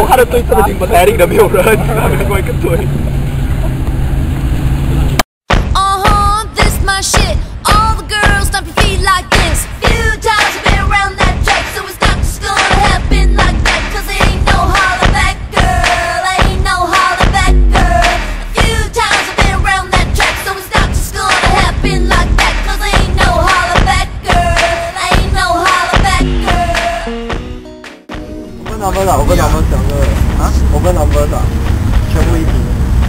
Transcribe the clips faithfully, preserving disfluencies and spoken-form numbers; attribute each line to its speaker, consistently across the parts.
Speaker 1: 我看到对这个顶不台里的没有人，他们另外一个队。
Speaker 2: Uh-huh, this my shit. All the girls stomp your feet like this. Few times I've been around that track, so it's not just gonna happen like that. Cause ain't no Hollaback girl, ain't no Hollaback girl. A few times I've been around that track, so it's not just gonna happen like that. Cause ain't no Hollaback girl, ain't no Hollaback girl.
Speaker 3: 我跟 number 打，我跟 number 讲的啊，我跟 number 打，全部一起。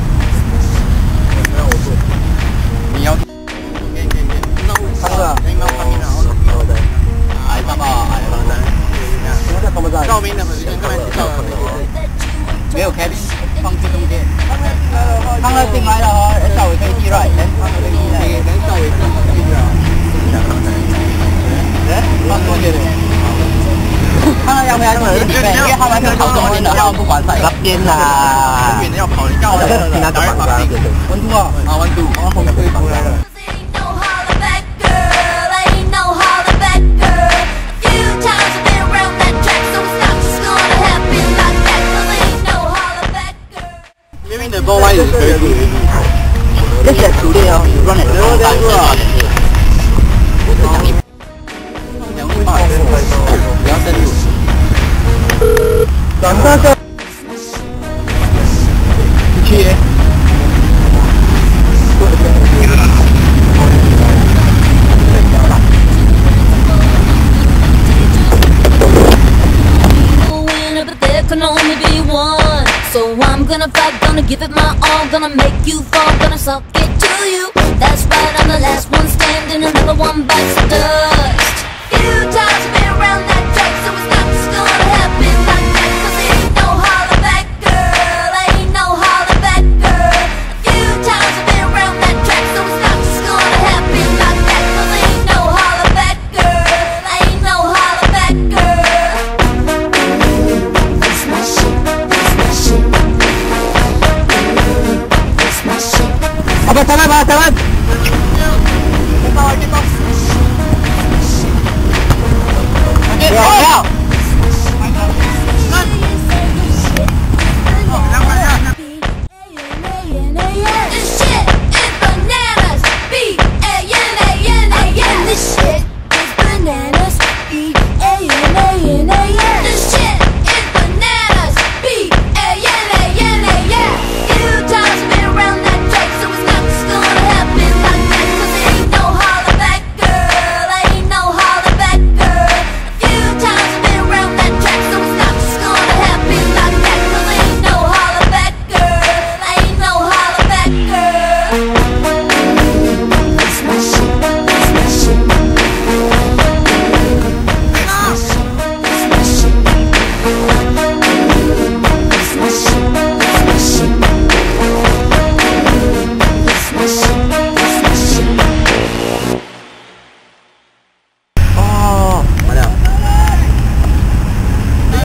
Speaker 3: 没有我做。你要。他的。好的。哎，爸爸，哎，老三。他们在。照明的门先过来照。没有开屏，放自动键。刚刚进来了哦，稍微可以记来，可以稍微可以记了。哎，放多久的？ 看看要不要去里面，因为他们是跑中间的，他们不管赛。那边啦，远的要跑，你叫我听他讲吧。温度啊，啊温度，我红可以出来了。明明的包歪的可以。这些主力哦，有专业的包歪的。我是讲你。两位骂人，不要深入。 咱这个去。Can only be one, so I'm gonna fight, gonna give it my all, gonna make you fall, gonna suck it to you. That's right, I'm the last one standing, another one bites the dust. Few times I've been around that track, so it's not just gonna happen like that. Cause ain't no Hollaback girl, ain't no Hollaback girl. A few times I've been around that track, so it's not just gonna happen like that. Cause ain't no Hollaback girl, ain't no Hollaback girl. 好吧，台湾吧，台湾。